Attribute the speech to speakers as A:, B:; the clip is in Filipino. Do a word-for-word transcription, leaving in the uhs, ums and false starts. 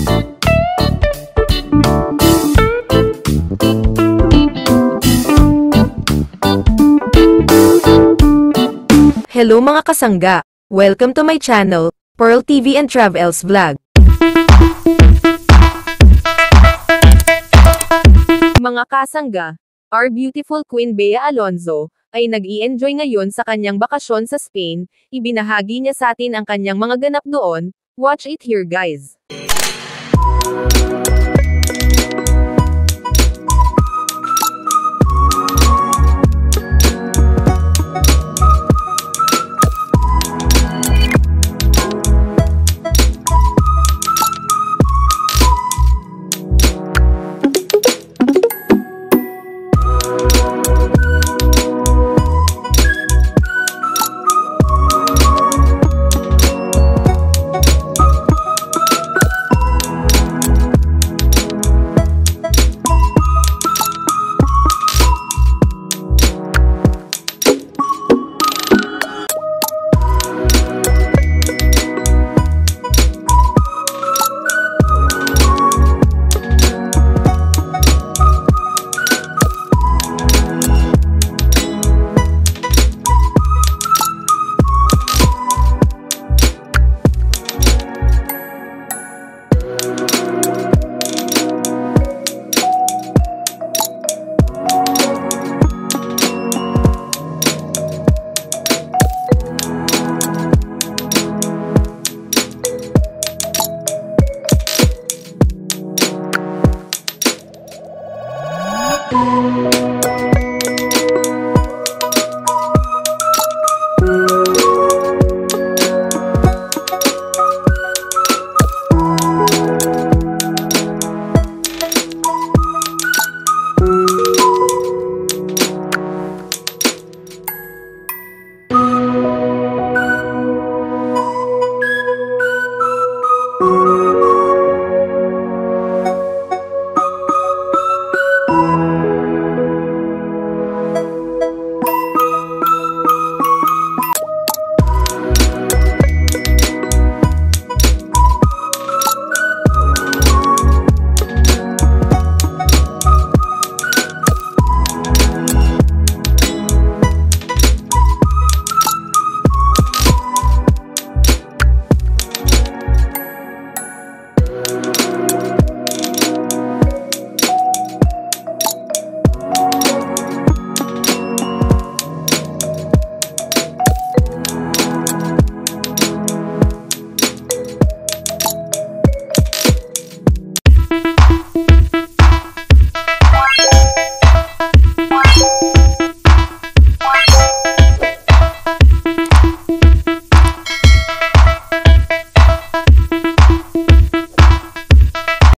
A: Hello mga kasangga! Welcome to my channel, Pearl T V and Travels Vlog. Mga kasangga, our beautiful Queen Bea Alonzo, ay nag-i-enjoy ngayon sa kanyang bakasyon sa Spain. Ibinahagi niya sa atin ang kanyang mga ganap doon. Watch it here guys!